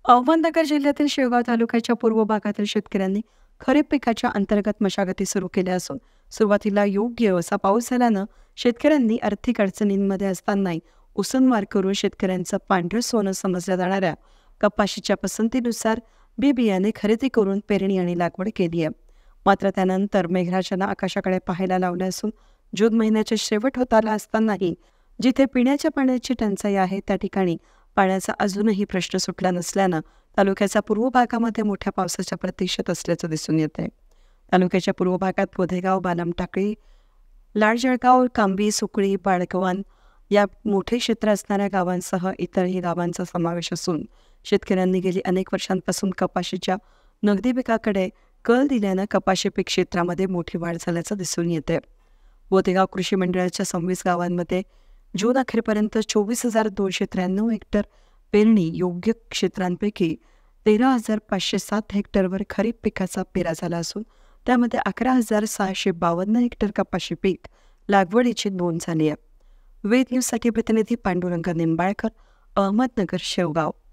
अहमदनगर जिल्ह्यातील शेवगाव तालुक्याच्या पूर्व भागातील शेतकऱ्यांनी खरीप पिकाच्या अंतर्गत मशागती सुरू केल्या असून सुरुवातीला योग्य असा पाऊस झाल्यानं शेतकऱ्यांनी आर्थिक अडचणींमध्ये असतानाही उसनवार करून शेतकऱ्यांचं पांढरं सोनं समजल्या जाणाऱ्या कपाशीच्या पसंतीनुसार बी बियाणे खरेदी करून पेरणी आणि लागवड केली आहे. मात्र त्यानंतर मेघराजानं आकाशाकडे पाहायला लावलं असून जून महिन्याचा शेवट होत आला असतानाही जिथे पिण्याच्या पाण्याची टंचाई आहे त्या ठिकाणी पाण्याचा अजूनही प्रश्न सुटला नसल्यानं तालुक्याच्या पूर्व भागामध्ये मोठ्या पावसाच्या प्रतीक्षेत असल्याचं दिसून येत आहे. तालुक्याच्या पूर्व भागात बोधेगाव, बालम टाकळी, लाडजळगाव, कांबी, सुकळी, बाळगवान या मोठे क्षेत्र असणाऱ्या गावांसह इतरही गावांचा समावेश असून शेतकऱ्यांनी गेली अनेक वर्षांपासून कपाशीच्या नगदी पिकाकडे कल दिल्यानं कपाशी पीक क्षेत्रामध्ये मोठी वाढ झाल्याचं दिसून येते. बोधेगाव कृषी मंडळाच्या 26 गावांमध्ये जून अखेरपर्यंत 24,293 हेक्टर पेरणी योग्य क्षेत्रांपैकी 13,507 हेक्टरवर खरीप पिकाचा पेरा झाला असून त्यामध्ये 11,652 हेक्टर कपाशी पीक लागवडीची नोंद झाली आहे. वेद न्यूजसाठी प्रतिनिधी पांडुरंग निंबाळकर, अहमदनगर, शेवगाव.